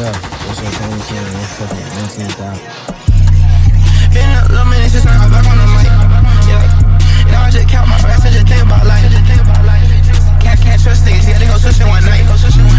up? What's your family saying? What's up? Mentionz. Been up little minute since now I'm back on the mic. Yeah. Now I just count my racks and just think about life. Can't trust niggas, yeah, they gon' switch in one night.